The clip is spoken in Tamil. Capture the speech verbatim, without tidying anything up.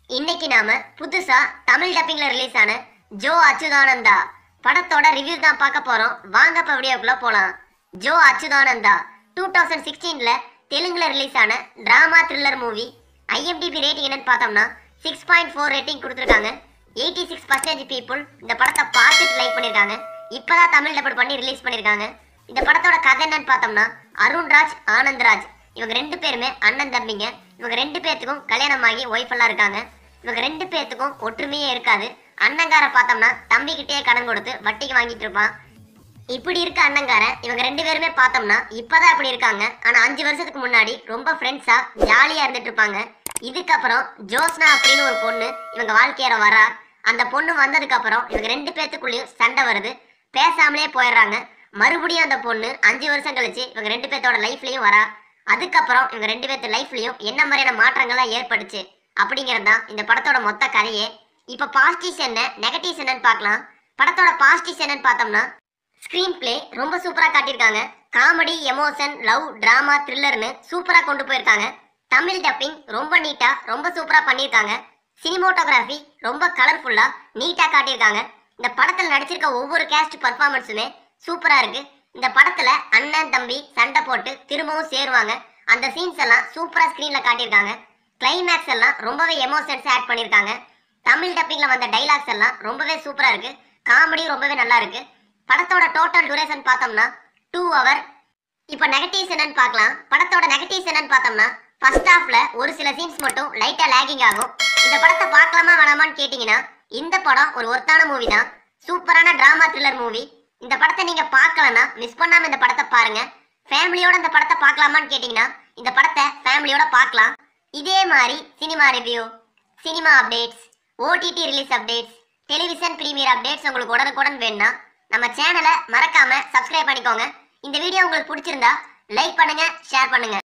இன்னைக்கு நாம புதுசா தமிழ் டப்பிங்ல ரிலீஸ் ஆன ஜோ அச்சுதானந்தா படத்தோட ரிவ்யூ தான் பார்க்க போறோம். வாங்க இப்ப வீடியோக்குள்ள போலாம். ஜோ அச்சுதானந்தா டூ தௌசண்ட் சிக்ஸ்டீன்ல தெலுங்குல ரிலீஸ் ஆன drama thriller movie. IMDb rating என்னன்னு பார்த்தோம்னா சிக்ஸ் பாயிண்ட் ஃபோர் ரேட்டிங் கொடுத்துருக்காங்க. எயிட்டி சிக்ஸ் பர்சன்டேஜ் பீப்புள் இந்த படத்தை பார்த்துட்டு லைக் பண்ணியிருக்காங்க. இப்பதான் தமிழ் டப் பண்ணி ரிலீஸ் பண்ணியிருக்காங்க. இந்த படத்தோட கதை என்னன்னு பார்த்தோம்னா அருண்ராஜ் ஆனந்த்ராஜ் இவங்க ரெண்டு பேருமே அண்ணன் தம்பிங்க. இவங்க ரெண்டு பேர்த்துக்கும் கல்யாணம் ஆகி ஒய்ஃப் எல்லாம் இருக்காங்க. இவங்க ரெண்டு பேர்த்துக்கும் ஒற்றுமையே இருக்காது. அண்ணங்கார பார்த்தோம்னா தம்பிக்கிட்டே கடன் கொடுத்து வட்டிக்கு வாங்கிட்டு இருப்பான். இப்படி இருக்க அண்ணங்காரன் இவங்க ரெண்டு பேருமே பார்த்தோம்னா இப்பதான் இப்படி இருக்காங்க. ஆனா அஞ்சு வருஷத்துக்கு முன்னாடி ரொம்ப ஃப்ரெண்ட்ஸா ஜாலியா இருந்துட்டு இருப்பாங்க. இதுக்கப்புறம் ஜோஸ்னா அப்படின்னு ஒரு பொண்ணு இவங்க வாழ்க்கையில வரா. அந்த பொண்ணு வந்ததுக்கு அப்புறம் இவங்க ரெண்டு பேர்த்துக்குள்ளேயும் சண்டை வருது. பேசாமலே போயிடுறாங்க. மறுபடியும் அந்த பொண்ணு அஞ்சு வருஷம் கழிச்சு இவங்க ரெண்டு பேர்த்தோட லைஃப்லயும் வரா. அதுக்கப்புறம் இவங்க ரெண்டு பேர்த்து லைஃப்லயும் என்ன மாதிரியான மாற்றங்கள்லாம் ஏற்பட்டுச்சு அப்படிங்கிறது தான் இந்த படத்தோட மொத்த கதையே. இப்போ பாசிட்டிவ்ஸ் என்ன நெகட்டிவ்ஸ் என்னன்னு பார்க்கலாம். படத்தோட பாசிட்டிவ்ஸ் என்னன்னு பார்த்தோம்னா ஸ்க்ரீன் பிளே ரொம்ப சூப்பராக காட்டியிருக்காங்க. காமெடி, எமோஷன், லவ், டிராமா, த்ரில்லர்னு சூப்பராக கொண்டு போயிருக்காங்க. தமிழ் டப்பிங் ரொம்ப நீட்டாக ரொம்ப சூப்பராக பண்ணியிருக்காங்க. சினிமோட்டோகிராஃபி ரொம்ப கலர்ஃபுல்லாக நீட்டாக காட்டியிருக்காங்க. இந்த படத்தில் நடிச்சிருக்க ஒவ்வொரு கேஸ்ட் பர்ஃபார்மன்ஸுமே சூப்பராக இருக்கு. இந்த படத்துல அண்ணன் தம்பி சண்டை போட்டு திரும்பவும் சேருவாங்க. அந்த சீன்ஸ் எல்லாம் சூப்பரா ஸ்கிரீன்ல காட்டியிருக்காங்க. கிளைமேக்ஸ் எல்லாம் ரொம்பவே எமோஷன்ஸ் ஆட் பண்ணியிருக்காங்க. தமிழ் டப்பிங்ல வந்த டைலாக்ஸ் எல்லாம் ரொம்பவே சூப்பரா இருக்கு. காமெடி ரொம்பவே நல்லா இருக்கு. படத்தோட டோட்டல் டியூரேஷன் பார்த்தோம்னா டூ ஹவர். இப்போ நெகட்டிவ்ஸ் என்னன்னு பார்க்கலாம். படத்தோட நெகட்டிவ்ஸ் என்னன்னு பார்த்தோம்னா ஃபர்ஸ்ட் ஹாஃப்ல ஒரு சில சீன்ஸ் மட்டும் லைட்டா லேகிங் ஆகும். இந்த படத்தை பார்க்கலாமா வேணாமான்னு கேட்டீங்கன்னா இந்த படம் ஒரு ஒர்த்தான மூவி தான். சூப்பரான டிராமா த்ரில்லர் மூவி. இந்த படத்தை நீங்க பார்க்கலன்னா மிஸ் பண்ணாம இந்த படத்தை பாருங்க. ஃபேமிலியோட இந்த படத்தை பார்க்கலாமான்னு கேட்டீங்கன்னா இந்த படத்தை ஃபேமிலியோட பார்க்கலாம். இதே மாதிரி cinema review, cinema updates, OTT release updates, television premiere updates உங்களுக்கு உடனுக்குடன் வேணும்னா நம்ம சேனலை மறக்காம சப்ஸ்கிரைப் பண்ணிக்கோங்க. இந்த வீடியோ உங்களுக்கு பிடிச்சிருந்தா லைக் பண்ணுங்க, ஷேர் பண்ணுங்க.